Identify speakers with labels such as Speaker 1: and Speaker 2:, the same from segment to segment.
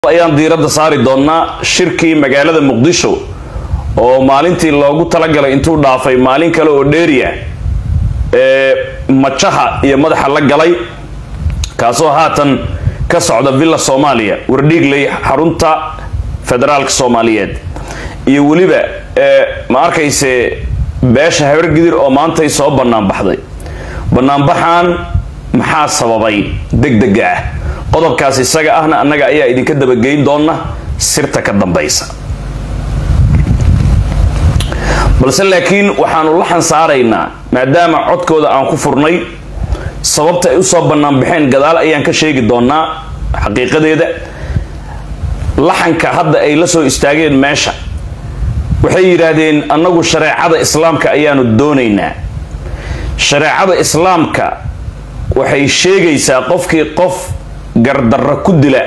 Speaker 1: ayaan diiradda saari doonaa shirkii magaalada Muqdisho oo maalintii loogu talagalay intuu dhaafay maalin kale oo dheeriya machaha iyo madaxa la galay kaasoo haatan ka socda Villa Soomaaliya wardhiigley xarunta federaalka Soomaaliyeed iyo waliba ma arkayse beesha habargidir oo maanta ay soo banaan baxday banaanbaxan maxaa sababay degdeg ah qodobkaas isaga ahna annaga ayaa idinka dabageyn doona sirta ka dambaysa balse laakiin waxaanu la xansaaraynaa maadaama codkooda aan ku furnay sababta ay u soo banaan baxeen gadaal ayaan ka sheegi doonaa xaqiiqadeeda laxanka hadda ay la soo istaageen meesha waxay yiraahdeen annagu shareecada islaamka ayaanu doonaynaa shareecada islaamka waxay sheegaysaa qofkii qof gardarra ku dila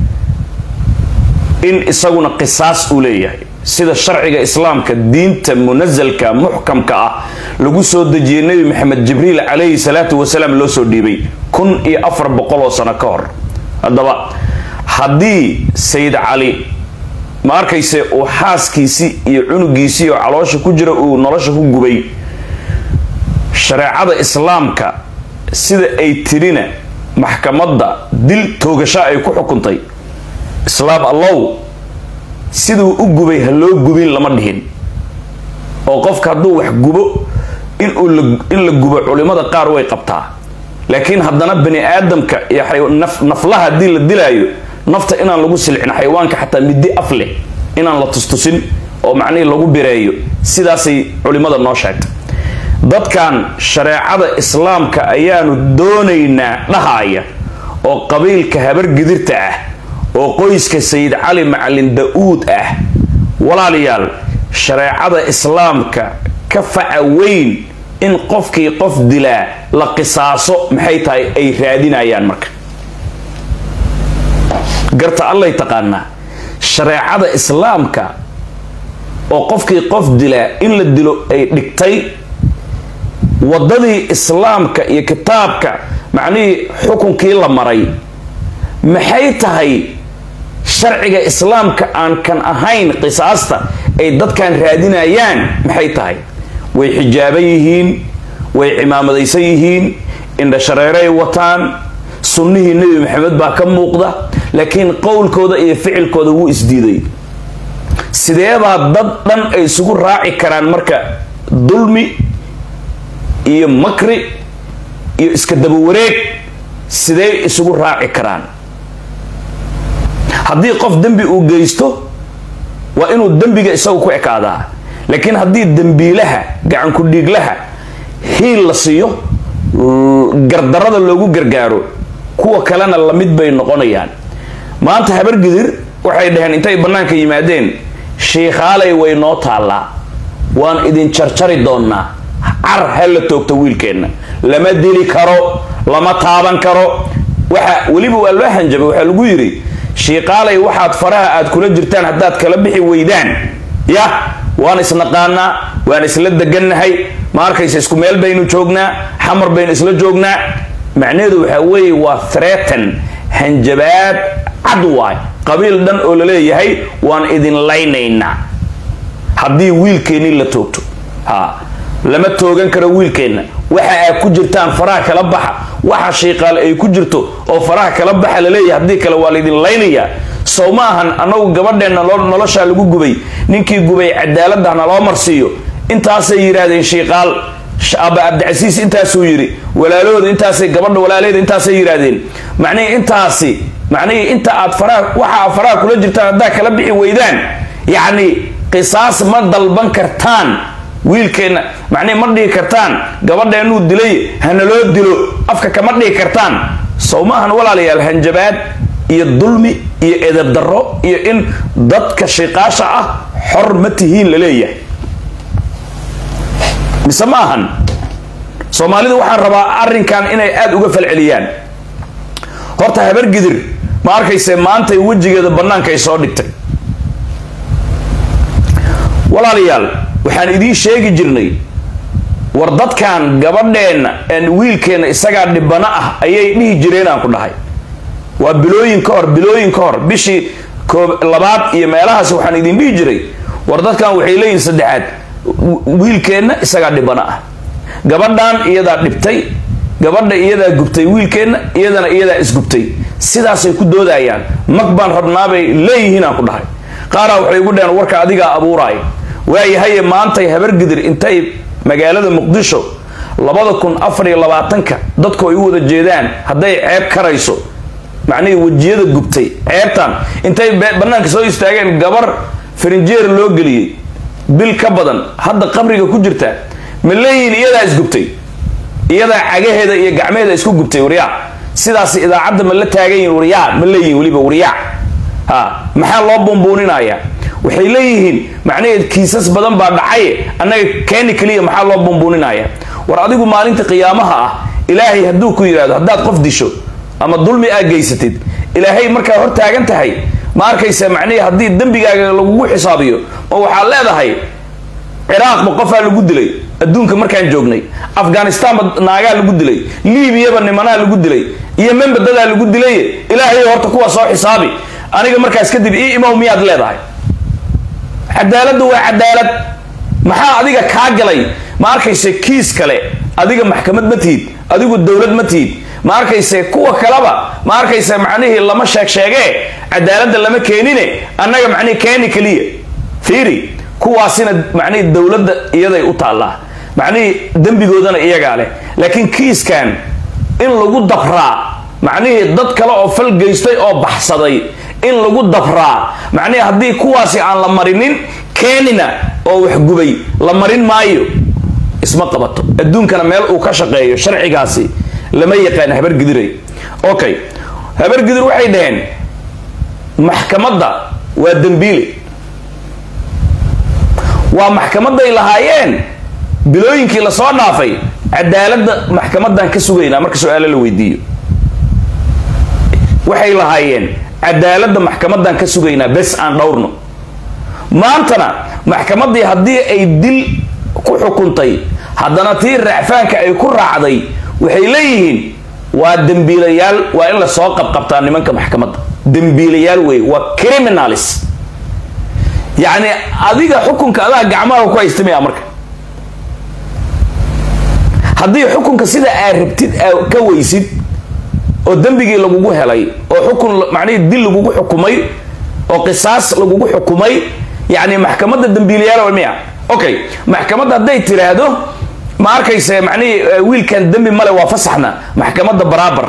Speaker 1: in isaguna qisaas u leeyahay sida sharciga islaamka diinta munazalka muhkamka ah lagu soo dejiyay nabi maxamed jibriil alayhi salatu wasalaam loo soo dhiibay 1400 sano ka hor hadaba hadii sayid ali ma arkayse oo xaaskiisi iyo cunugiisi oo caloosha ku jira uu nolosha ku gubay shareecada islaamka sida ay tirina maxkamadda dil toogasho ay ku xukuntay islaam allow siduu u gubay haloo gubin lama dhihin oo qofka haduu wax gubo in la gubo culimada qaar way qabtaa laakiin haddana bani aadamka iyo naflaha hadii la dilaayo nafta inaan lagu silcin xayawaanka xataa midi afle inaan la tustusin oo macnii lagu bireeyo sidaasay culimada noo sheegtay dadkan shareecada islaamka ayaanu doonaynaa dhahaaya oo qabiilka habargidirta ah oo qoyska sayid cali macalin daawud ah walaalayaal shareecada islaamka ka facaweyn in qofkii qof dilaa la qisaaso maxay tahay ay raadinayaan marka garta allay taqaana shareecada islaamka oo qofkii qof dilaa in la dilo ay dhigtay wadadii islaamka iyo kitaabka macnii xukunkii la maray maxay tahay sharciga islaamka aan kan ahayn qisaasta ay dadkan raadinayaan maxay tahay way xijaaban yihiin way imaamadaysan yihiin inda shareeray wataan sunnihii nabi maxamed baa ka muuqda laakiin qowlkooda iyo ficilkooda wuu isdiiday sideeba dad dhan ay isugu raaci karaan marka dulmi iyo makri iyo iska daba wareeg sidee isugu raaci karaan haddii qof dambi uu geysto waa inuu dambiga isagu ku ekaadaa laakiin haddii dambiilaha gacan ku dhiiglaha hiil la siiyo gardarada loogu gargaaro kuwa kalena la mid bay noqonayaan maanta habargidir waxay dhaheen intay banaanka yimaadeen sheekhalay way noo taalaa waan idin jarjari doonaa car hal toogta wiilkeena lama dili karo lama taaban karo waxa waliba waa loo hanjabay waxa lagu yiri sheekhalay waxaad faraha aad kula jirtaan hadaad kala bixi weydaan ya waan isnaqaana waan isla deganahay ma arkaysa isku meel baynu joognaa xamar baynu isla joognaa macnaheedu waxa weey waa threaten hanjabaad cadwaay qabiil dhan oo la leeyahay waan idin laynaynaa hadii wiilkeeni la toogto lama toogan karo wiilkeena waxa ay ku jirtaan faraha kala baxa waxa sheeqaal ay ku jirto oo faraha kala baxa la leeyahay hadii kale waa idin laynaya Soomahan anagu gabadheena nolosha lagu gubay ninkii gubay cadaaladana loo marsiyo intaas ay yiraahdeen sheeqaal Shaaba Abdicasiis intaas uu yiri walaalooda intaas ay gabadha walaaleeda intaas ay yiraahdeen macnii inta aad faraha kula jirtaan hadaa kala bixi weydaan yaani qisaas ma dalban kartaan wiilkeena macnii ma dhigi kartaan gabadheenu dilay hana loo dilo afka kama dhigi kartaan Soomahan walaalayaal hanjabaad iyo dulmi iyo edeb darro iyo in dadka shaqaasha ah xormatihiin la leeyahay misamahan Soomaalida waxaan rabaa arrinkan inay aad uga falceliyaan horta habargidir ma arkayse maanta wajigeeda banaanka ay soo dhigtay walaalayaal waxaan idin sheegi jirnay war dadkan gabadheena aan wiilkeena isaga dhibana ah ayay dhihi jireen aan ku dhahay waa bilooyin ka hor bishii labaad iyo meelahaas waxaan idin dhihi jiray war dadkan waxay leeyihiin saddexaad wiilkeenna isagaa dhibana ah gabadhan iyadaa dhibtay gabadha iyadaa gubtay wiilkeenna iyadana iyadaa isgubtay sidaasay ku doodayaan mag baan rabnaabay leeyihiin aan ku dhahay qaaraa waxay ugu dhaheen warka adigaa abuuraay waayahaye maantay habargidir intay magaalada muqdisho 2024 dadku ay u wada jeedaan hadday ceeb karayso macnihii wajiyada gubtay ceebtan intay banaanka soo istaageen gabar farinjeer loo geliyay bil ka badan hadda qabriga ku jirta ma leeyihiin iyadaa isgubtay iyadaa cagaheeda iyo gacmeheeda isku gubtay waryaa sidaas idaacadda ma la taagan yihiin waryaa ma leeyihiin weliba waryaa maxaa loo buunbuuninaya waxay leeyihiin macnaheed kiisas badan baa dhacay annaga keeni kaliya maxaa loo buunbuuninaya war adigu maalinta qiyaamaha ah ilaahay hadduu ku yiraahdo haddaad qof disho ama dulmi aad geysatid ilaahay markaa hor taagan tahay ma arkaysa macnaheed haddii dembigaaga lagugu xisaabiyo oo waxaad leedahay ciraaqba qofaa lagu dilay adduunka markaan joognay afghanistanba naagaa lagu dilay liibiyaba nimanaa lagu dilay iyo membadadaa lagu dilay ilaahay horta kuwa soo xisaabi aniga markaas kadib imaw miyaad leedahay cadaaladdu waa cadaalad maxaa adiga kaa galay ma arkaysa kiis kale adiga maxkamad ma tihid adigu dowlad ma tihid ma arkaysa kuwa kaleba ma arkaysa macnihii lama sheegee cadaaladda lama keenine annaga macnihii keeni kaliya fiiri kuwaasina macnihii dowladda iyaday u taallaa macnihii dembigoodana iyagaa leh laakiin kiiskan in lagu dabraa macnihii dad kale oo fal geystay oo baxsaday in lagu dabraa macnihii haddii kuwaasi aan la marinin keenina oo wax gubay la marin maayo isma qabato adduunkana meel uu ka shaqeeyo sharcigaasi lama yaqaan habargidiray okay habargidir waxay dhaheen maxkamadda waa dambiile waa maxkamaday lahaayeen bilooyinkii la soo dhaafay cadaaladda maxkamadan ka sugaynaa marka su'aalo la weydiiyo waxay lahaayeen cadaaladda maxkamadan ka sugaynaa bes aan dhowrno maantana maxkamadii haddii ay dil ku xukuntay haddana tii racfaanka ay ku raacday waxay leeyihiin waa dembiilayaal waa in la soo qabqabtaa nimanka maxkamadda dembiilayaal wey waa criminalis yacni adiga xukunka adaa gacmaha ku haystamaya marka haddii xukunka sida aad rabtid ka weysid oo dembigii lagugu helay oo xukun macnihii dil lagugu xukumay oo qisaas lagugu xukumay yacni maxkamadda dembiilayaal waa miya okay maxkamadda hadday tiraahdo ma arkaysa macnihii wiilkan dembi male waa fasaxna maxkamadda baraabar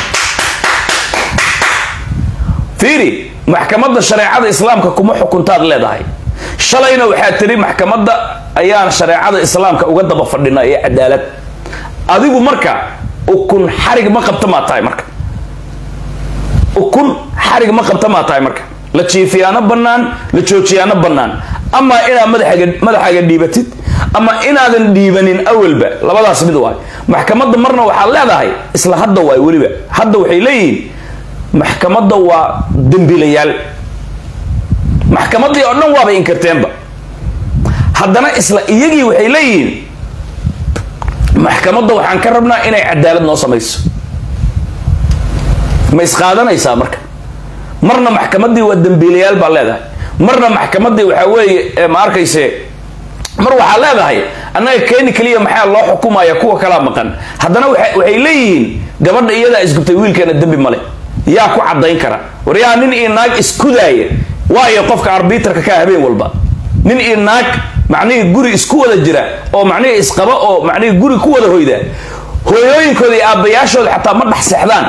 Speaker 1: fiiri maxkamadda shareecada islaamka kuma xukuntaad leedahay shalayna waxaa tiri maxkamadda ayaan shareecada islaamka uga daba fadhina ee cadaalad adigu marka ukun xarig ma qabta ma tahay marka ukun xarig ma qabta ma tahay marka la jiifiyaano bannaan la joojiyaano bannaan ama inaad madaxaaga dhiibatid ama inaadan dhiibanin awalba labadaas mid waay maxkamadda marna waxaad leedahay isla hadda waay weliba hadda waxay leeyihiin maxkamadda waa dembiilayaal maxkamaddii oo dhan waabay inkarteenba haddana isla iyagii waxay leeyihiin maxkamadda waxaan ka rabnaa inay cadaalad noo samayso ma isqaadanaysaa marka marna maxkamaddii waa dembiilayaal baa leedahay marna maxkamaddii waxaa weeye ma arkayse mar waxaa leedahay annaga keeni kaliya maxaa loo xukumaya kuwa kalaa maqan haddana waxay leeyihiin gabadha iyadaa isgubtay wiilkeena dembi male yaa ku caddayn kara waryaa nin iyo naag iskudaaya waayo qofka arbitarka ka habeen walba nin iyo naag macnihii guri isku wada jira oo macnihii isqaba oo macnihii guri ku wada hoyda hooyooyinkooda iyo aabbayaashooda xataa ma dhex seexdaan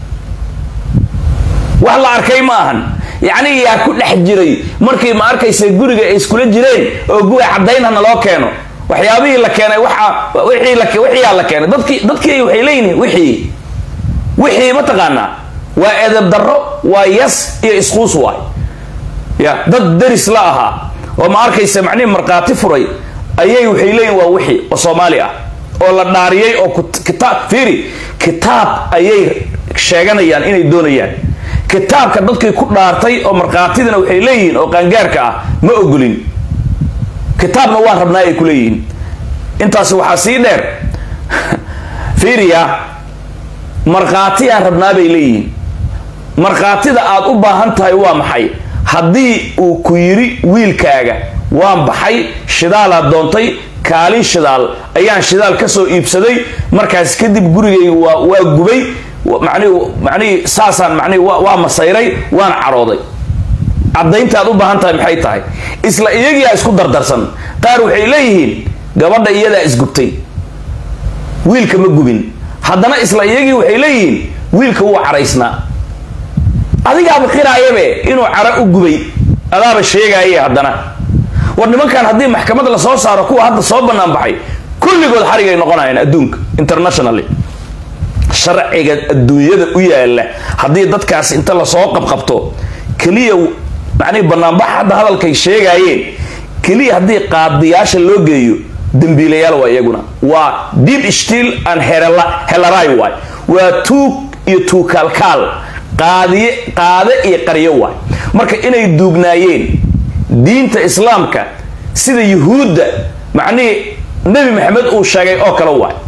Speaker 1: wax la arkay ma ahan yacni yaa ku dhex jiray markii ma arkaysa guriga ay iskula jireen oo guwa caddaynana loo keeno waxyaabihii la keenay wixiyaa la keenay dadkii waxay leeyihiin wixii ma taqaanaa waa edeb darro waa yas iyo isquus waay ya dad daris la ahaa oo ma arkaysa macnihi markhaati furay ayay waxay leeyihin waa wixii oo soomaali ah oo la dhaariyey oo kitaab fiiri kitaab ayay sheeganayaan inay doonayaan kitaabka dadkii ku dhaartay oo markhaatidana waxay leeyihiin oo qaangaarka ah ma ogolin kitaabna waan rabnaa ay ku leeyihiin intaasi waxaa sii dheer fiiriya markhaatiyaan rabnaa bay leeyihiin markhaatida aad u baahan tahay waa maxay haddii uu ku yiri wiilkaaga waan baxay shidaala doontay kaalin shidaal ayaan shidaal ka soo iibsaday markaas kadib gurigay waa gubay macni saasan macni waa masayray waan carooday cadaynta aad u baahan tahay maxay tahay isla iyaga isku dardarsan qaar waxay leeyihiin gabadha iyada isgubtay wiilka ma gubin haddana isla iyaga waxay leeyihiin wiilka wuu caraysnaa adiga qiraayabe inuu cara u gubay adaaba sheegayay haddana war nimankan haddii maxkamad la soo saaro kuwa hadda soo banaan baxay kulligood xarig ay noqonayaan adduunka internationally sharciga adduunyada u yaala haddii dadkaas inta la soo qabqabto kaliya macni banaanbax hadda hadalkay sheegayeen kaliya haddii qaadiyaasha loo geeyo dambiilayaal waa iyaguna waa deep steel and helaray waay waa tuug iyo tuukalkaal qaade iyo qaryo waay marka inay duugnaayeen diinta islaamka sida yuhuudda macni nabi maxamed uu sheegay oo kale waay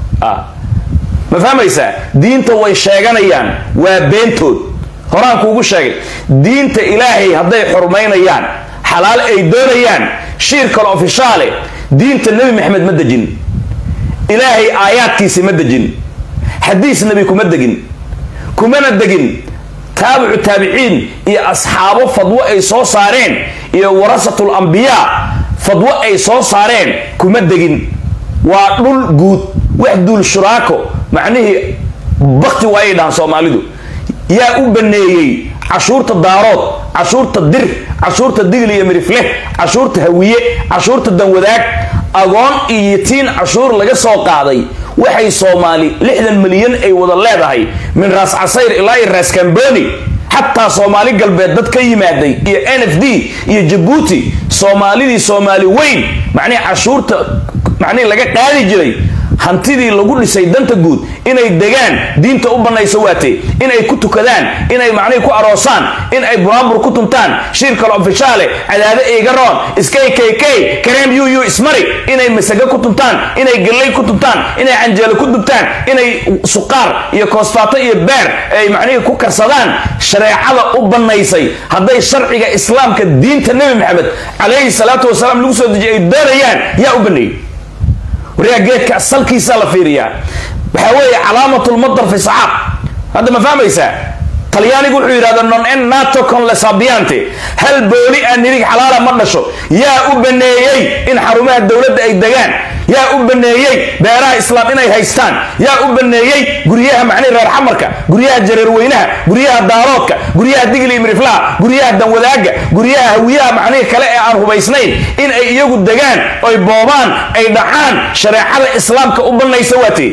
Speaker 1: ma fahmaysaa diinta way sheeganayaan waa beentood horaan kuugu sheegay diinta ilaahay hadday xurmaynayaan xalaal ay doonayaan shiir kale ofishaale diinta nabi maxamed ma dejin ilaahay aayaadkiisa ma dejin xadiis nabi kuma degin kumana degin taabicu taabiciin iyo asxaabo fadwo ay soo saareen iyo warasatul anbiyaa fadwo ay soo saareen kuma degin waa dhul guud wax dul shuraako macnihi bakti way dhaan Soomaalidu yaa u baneeyay cashuurta daarood cashuurta dir cashuurta digli iyo mirifle cashuurta hawiye cashuurta danwadaag agoon iyo tiin cashuur laga soo qaaday waxay Soomaali 60 milyan ay wada leedahay min raas casayr ilaa raas kamboni حتى صومالي قلبي دد كيمادي iyo NFD iyo Djibouti Soomaalidii Soomaali weyn macni cashuurta macni laga qaadi jiray hantidii lagu dhisay danta guud inay degaan diinta u banayso waatay inay ku tukadaan inay macni ku aroosaan in ay buraanbur ku tuntaan shirka ofishaale cadaade eegaroon SKKK kareem yu ismari inay masaga ku tuntaan inay galay ku tuntaan inay canjeelo ku dubtaan inay suqaar iyo koosfaato iyo beer ay macni ku karsadaan shareecada u banaysay haday sharciga islaamka diinta nabi maxamed alayhi salatu wasalaam lagu soo dejiyay doonayaan yaa u banay ورياجيتك أصلكي سالفيريا بحوي علامة المطر في صعاب هذا ما فهميسا طلياني يقول هذا نون ان ناتو كون لسابيانتي هل بولي ان يريك حلاله مدشو يا ابنيي ان حرمها الدوله اي دغان يا ابنيي بيرا اسلام اني هيستان يا ابنيي غريها معني رير حمركا غريها جرير وينها غريها داروودكا غريها دغلي مرفلا غريها دنوداغا غريها هويها معني كلا aan hubaysnayn in ay iyagu dagaan oo boobaan ay dhacaan shariicada islaamka u banaysa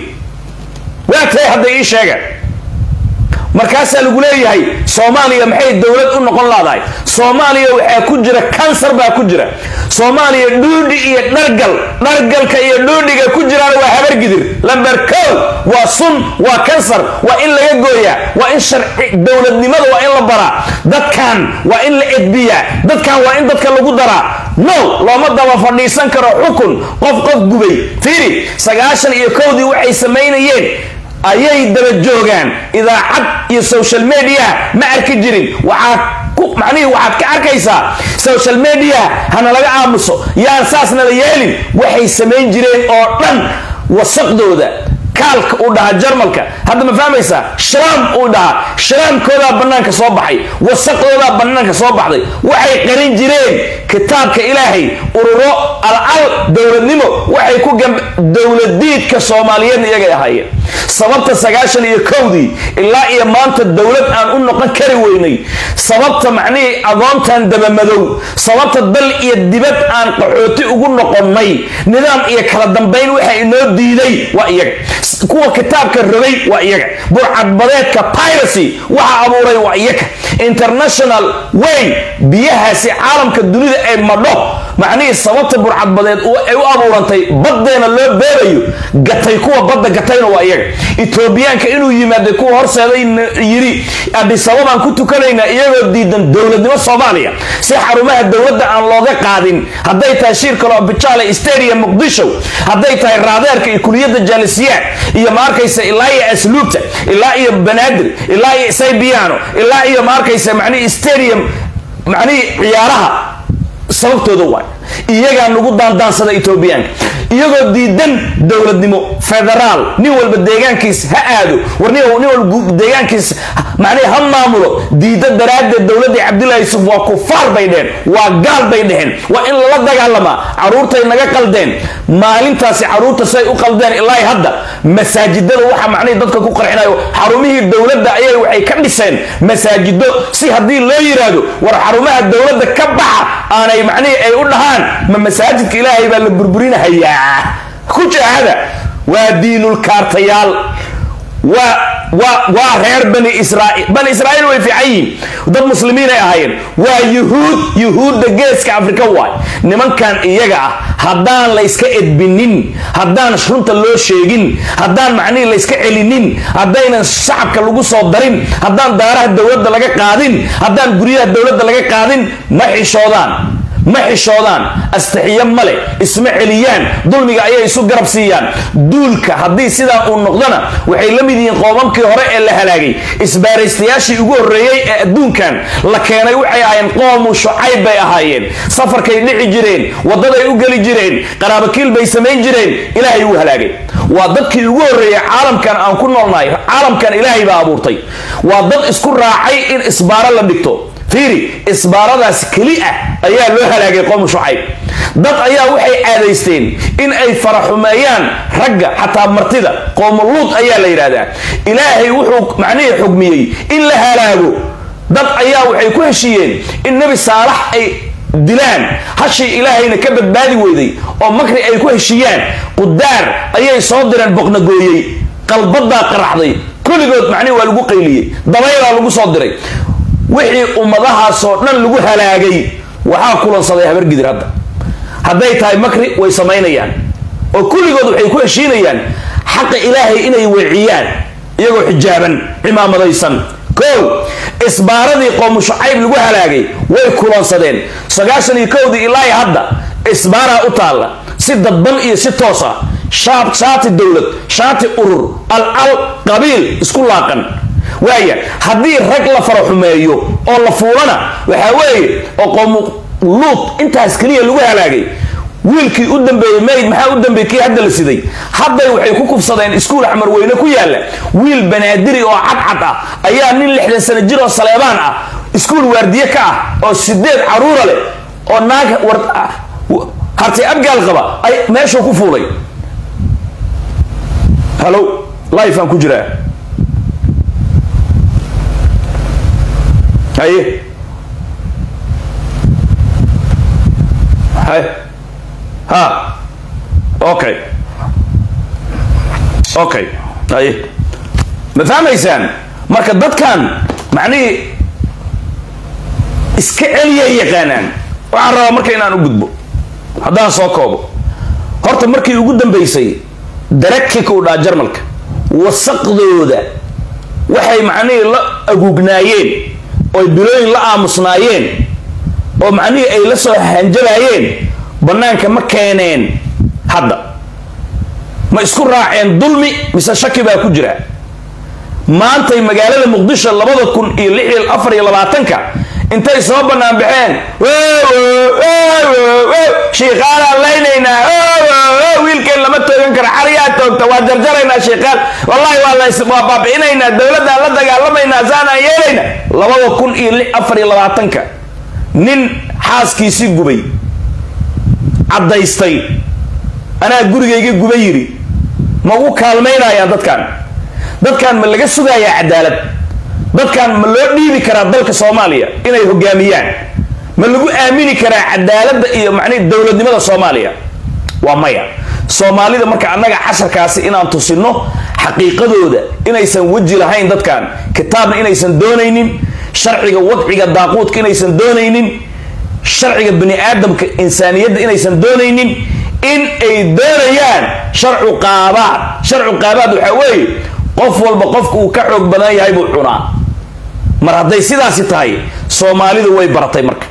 Speaker 1: waatay hadda ii sheega markaas lagu leeyahay Soomaaliya maxay dawlad u noqon laadahay Soomaaliya waxa ku jira cancer baa ku jira Soomaaliya dhuudhi iyo dhargalka iyo dhuudhiga ku jiraan waa habar gidir lambar 1 waa sun waa cancer waa in laga gooya waa in sharci dawladnimada waa in la bara dadkan waa in la edbiya dadkan waa in dadka lagu dara no looma daba fadhiisan karo xukun qof gubay fiiri 91 waxay sameynayeen ayay daba joogan idaacad iyo social media ma arki jirin waxa ku macnaheedu waxaad ka arkaysaa social media hana laga aamuso yaa saasna la yeelin waxay sameyn jireen oo dhan wasaqdooda kaalka u dhaha jarmalka hadda ma fahmaysaa sharaam u dhaha sharaamkooda banaanka soo baxay wasaqdooda banaanka soo baxday waxay qarin jireen kitaabka ilaahay ururo al dawladnimo waxay ku dawladiidka Soomaaliyeed iyaga ahaayeen sababta 91 ilaa iyo maanta dawlad aan u noqon kari weynay sababta macnii agoontan daba madow sababta dal iyo dibad aan qaxooti ugu noqonnay nidaam iyo kala dambeyn waxa inoo diiday waa iyaga kuwa kitaabka rogay waa iyaga burcad badeedka piracy waxa abuuray waa iyaga international way biyahaasi caalamka dunida ay madho macnii sababta burcad badeed ay u abuurantay badeena loo beerayo gatay kuwa badda gatayna waa iyaga Etoobiyaanka inuu yimaado kuwa horseeday yiri Addis Ababa ku tukanayna iyagoo diidan dawladnimo Soomaaliya si xarumaha dawladda aan looga qaadin haday tahay shirka loo bicaale stadium Muqdisho haday tahay raadeerka iyo kuliyada jaalisiyaad iyo markaysa ilaa iyo asluubta ilaa iyo banaadir ilaa iyo saybiyaano ilaa iyo markaysa macni stadium معني عيارها سببتو دواي iyaga nagu daandaansada Etoobiyaanka iyagoo diidan dawladnimo federaal nin walba deegaankiis ha aado warni walba deegaankiis macnaheedu ha maamulo diida daraadda dawladda Cabdullaahi Yusuf waa kufaar bay dheen waa gaal bay dheen waa in la dagaalama caruurtay naga qaldeen maalintaasi caruurta say u qaldeen ilaa hadda masaajidada waxa macnaheedu dadka ku qarxinayo xarumihii dawladda ayay waxay ka dhiseen masaajido si hadii loo yiraahdo war xarumaha dawladda ka baxa aanay macnaheedu ay u dhahaan ما مساجد إلهي بل بربرين هيا كوش هذا ودين الكارتيال وغير بني إسرائيل وفي عين وده المسلمين هايين ويهود دقيس كأفريقيا واي نمان كان إيجا هدان ليسك إدبنين هدان شرنت اللو شيغين هدان معني ليسك إلينين هدان الشعب كاللوغو صدرين هدان دارة الدولة لغا قادين هدان قرية الدولة لغا قادين ما حشودان ما حشودان استحيا ملي اسماعيليان ظلمي ايا يسو غرب سيان دولك هدي سيدا او نقدنا waxay lamideen qoomamkii hore ee la halaagay isbaaristayaashii ugu horeeyay ee adduunkan la keenay waxay ahaayeen qoom shucayb bay ahaayeen safarkay dhici jireen wadaday u gali jireen qaraabakiil bay sameyn jireen ilaahay uu halaagay waa dadkii ugu horeeyay caalamkan aan ku noolnahay caalamkan ilaahay baa abuurtay waa dad isku raacay in isbaara la dhigto fiiri isbaaradaas kaliya ayaa loo halaagay qoom shucayb dad ayaa waxay aadaysteen in ay faraxumeeyaan ragga xataa martida qoom luud ayaa la yiraahdaa ilaahay wuxuu macnaheedu xugmiyay in la halaago dad ayaa waxay ku heshiyeen in nabi saalax ay dilaan hashi ilaahayna ka badbaadi weyday oo makri ay ku heshiyaan qudaar ayay soo direen boqna gooyay qalbada qaraxday kulligood macnaheedu waa lagu qayliyay dabayla lagu soo diray wixii ummadahaas oo dhan lagu halaagay waxa kulansaday habar gidir hadday tahay makri way sameynayaan oo kulligood waxay ku heshiinayaan xaqa ilaahay inay weeciyaan iyagoo xijaaban imaamadaysan koow isbaaradii qoom shucayb lagu halaagay way kulansadeen 91 ilaa hadda isbaara u taala si dadban iyo si toos ah shaati dawlad shaati urur al qabiil isku laaqan waaya hadii rag la faraxumeeyo oo la fuulana waxa weeye oo qoom luud intaas kaliya lagu halaagay wiilkii u dambeeyay mayd maxaa u dambeeyay kii hadda la siday hadday waxay ku kufsadeen iskuul axmar weyne ku yaala wiil banaadiri oo cad ah ayaa nin 60 sano jir oo saleebaan ah iskuul waardiye ka ah oo 8 caruur leh oo naag harti abgaal qaba ay meesha ku fuulay hello live aan ku jiraa haye هاي ها اوكي هاي مثلا ايسان marka dadkan macni iska celiya yaqaanaan waxaan rabaa marka inaan u gudbo haddaan soo koobo horta markii ugu dambeysay darakika u dhaa Jarmalka wasaqdooda waxay macni la agugnaayeen oo bilooyin la aamusnaayeen oo macni ay la soo hanjalayeen banaanka ma keeneen hadda ma isku raaceen dulmi mise shaki baa ku jira maantay magaalada Muqdisho 2024 intay soo banaan baxeen sheekhala laynayna wiilkeen lama toogan kara xariyaa toogta waa jarjarayna sheekal wallahi waa la baabiinayna dawladda la dagaalamayna saana yeelayna 2024 nin xaaskiisii gubay cadaystay ana gurigayga gubay yiri ma u kaalmeynaya dadkan ma laga sugayaa cadaalad dadkan ma loo dhiibi karaa dalka Soomaaliya inay hogaamiyaan ma lagu aamini karaa cadaaladda iyo macni dawladnimada Soomaaliya waa maya Soomaalida marka anaga casharkaasi inaan tusino xaqiiqadooda inaysan waji lahayn dadkan kitaabna inaysan doonaynin sharciga wadciga daaqoodka inaysan doonaynin sharciga bani aadamka insaaniyadda inaysan doonaynin in ay doonayaan sharcu qaabaad waxa weeye qof walba qofku uu ka xoog badan yahay buu cunaa mar hadday sidaasi tahay Soomaalidu way baratay marka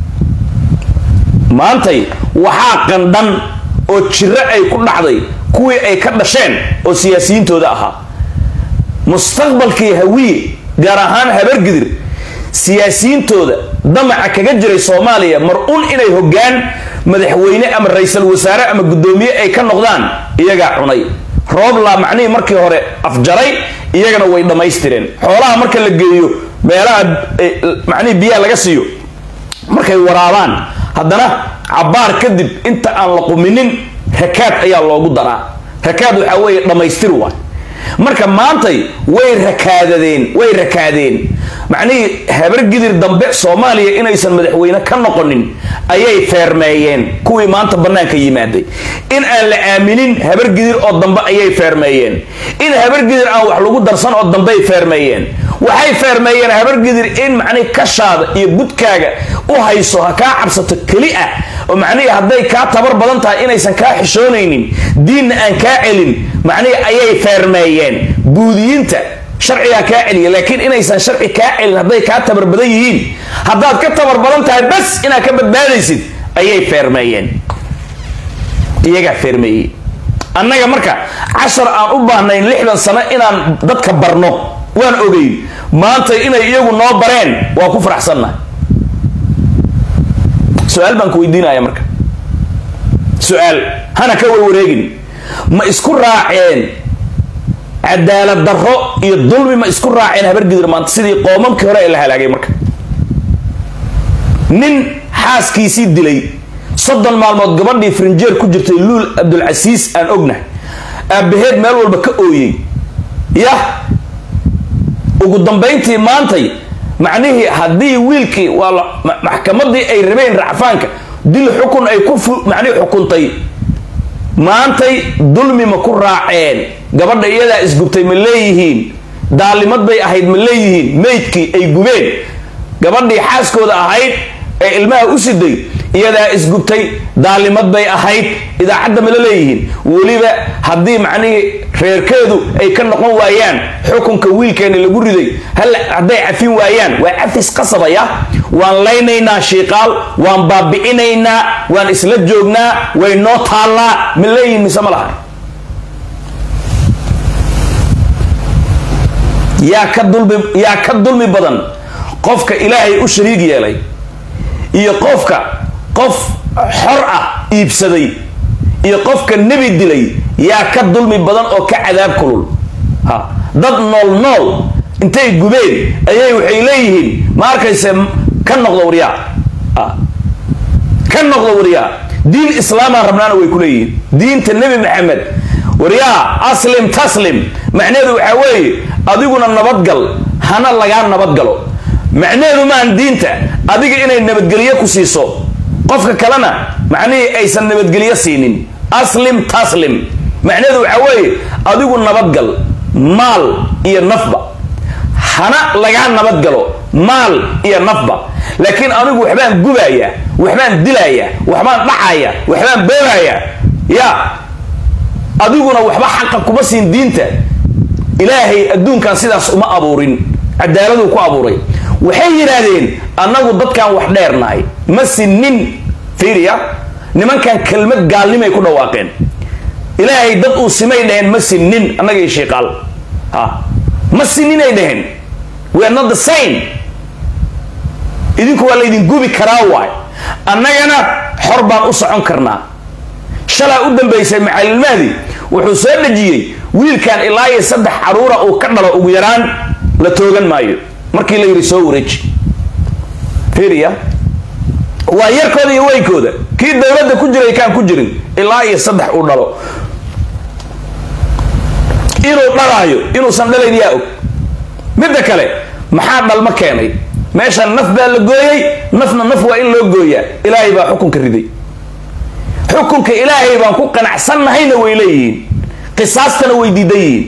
Speaker 1: maantay waxaa qandhan oo jira ay ku dhacday kuwii ay ka dhasheen oo siyaasiyiintooda ahaa mustaqbalkii hawiye gaar ahaan habar gidir siyaasiyiintooda damaca kaga jiray Soomaaliya mar un inay hoggaan madaxweyne ama ra'iisul wasaare ama gudoomiye ay ka noqdaan iyaga cunay roob la macnii markii hore afjaray iyagana way dhameystireen xoolaha marka la geeyo meelaha macnii biyaha laga siiyo markay waraabaan haddana cabaar kadib inta aan la quminin rakaad ayaa loogu daraa rakaad waxa weeye dhameystir waa marka maantay way rakaadeen macnii habar gidir dambe Soomaaliya inaysan madaxweyne ka noqonin ayay feermeeyeen kuwii maanta banaanka yimaaday in aan la aaminin habar gidir oo dambe ayay feermeeyeen in habar gidir aan wax lagu darsan oo dambe ay feermeeyeen waxay feermeeyeen habar gidir in macnii kashaada iyo gudkaaga u hayso ha ka cabsato kali ah oo macnii haday ka tabar badan tahay inaysan ka xishoonaynin diin aan ka celin macnii ayay feermeeyeen buudiyinta sharciga ka celiya laakiin inaysan sharci ka celin haday ka tabar badan yihiin hadaad ka tabar badan tahay bas ina ka badbaadaysid ayay feermeeyeen iyaga feermeeyay annaga marka 10 aan u baahnayn 60 sano inaan dadka barno waan ogeey maanta inay iyagu noo bareen waa ku faraxsannahay su'aal baan ku weydiinaya marka su'aal hana ka wareegin ma isku raaceen cadaalad darro iyo dulmi ma isku raaceen habar gidir maanta sidii qoomamkii hore ee la halaagay marka nin xaaskiisii dilay 30 maalmood gabadhii frinjeer ku jirtay luul abdul casiis aan ognahay aabaheed meel walba ka ooyay ugu dambeyntii maantay macnihi haddii wiilkii waa maxkamadii ay rabeen racfaanka dil xukun ay ku macnihi xukuntay maantay dulmi ma ku raaceen gabadha iyada isgubtay ma leeyihiin daalimad bay ahayd ma leeyihiin meydkii ay gubeen gabadhii xaaskooda ahayd ee ilmaha u siday iyada isgubtay daalimad bay ahayd idaacadda ma leeyihiin waliba haddii macnii reerkeedu ay ka noqon waayaan xukunka wiilkeena lagu riday hal haday cafin waayaan waa afis qasabaya waan leynaynaa shiiqaal waan baabi'inaynaa waan isla joognaa way noo taallaa ma leeyihiin mise ma laha yaa ka dulmi badan qofka ilaahay u shariig yeelay iyo qofka qof xor ah iibsaday iyo qofka nabi dilay yaa ka dulmi badan oo ka cadaab kulul dad nool intay gubeen ayay waxay leeyihiin ma arkayse ka noqdo wariyaa diin islaama rabnaana way ku leeyihiin diinta nabi maxamed wariyaa aslim taslim macnaheedu waxa weeye adiguna nabadgal hana laga nabadgalo macnaheedu maan diinta adiga inay nabadgeliyo ku siiso qofka kalena macnihii aysan nabadgeliyo siinin aslim taslim macnaheedu waxa weeye adigu nabadgal maal iyo nafba hana laga nabadgalo maal iyo nafba laakiin anigu waxbaan gubaya waxbaan dilaya waxbaan dhacaya waxbaan beeraya adiguna waxba xaq kuma siin diinta ilaahay adduunkan sidaas uma abuurin cadaaladu ku abuuray waxay yiraahdeen annagu dadkan wax dheernaay ma sinin fiiriya nimankan kelmad gaalnimay ku dhawaaqeen ilaahay dad uu simay dhaheen ma sinin annaga iyo sheeqal ma sinin ay dhaheen we are not the same idinku waa laydin gubi karaa waay annagana xor baan u socon karnaa shalaa u dambeysay macallin mahdi wuxuu soo dhajiyay wiilkan ilaa iyo 3 caruura uu ka dhalo ugu yaraan la toogan maayo markii la yiri soo wareej fiiriya waa yarkooda iyo waykooda kii dawladda ku jiray kaan ku jirin ilaa iyo 3 uu dhalo inuu dhalaayo inuusan dhalayn yaa og midda kale maxaa dhalma keenay meeshan naf baa la gooyay nafna naf waa in loo gooyaa ilaahay baa xukunka riday xukunka ilaahay baan ku qanacsannahayna way leeyihiin qisaastana way diidan yihiin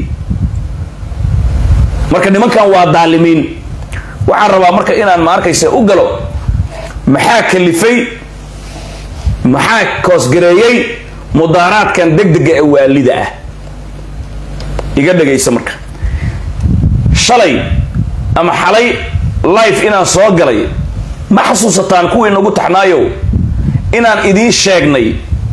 Speaker 1: marka nimankan waa daalimiin waxaan rabaa marka inaan ma arkaysa u galo maxaa kalifay maxaa koosgareeyay mudaaraadkan degdega ee waalida ah iga dhagaysa marka shalay ama xalay live inaan soo galay ma xasuusataan kuwii nagu taxnaayo inaan idiin sheegnay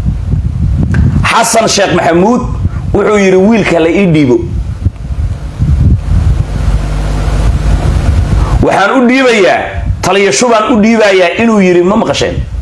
Speaker 1: xasan sheekh maxamuud wuxuu yiri wiilka la ii dhiibo waxaan u dhiibayaa taliya shubaan u dhiibayaa inuu yiri ma maqasheen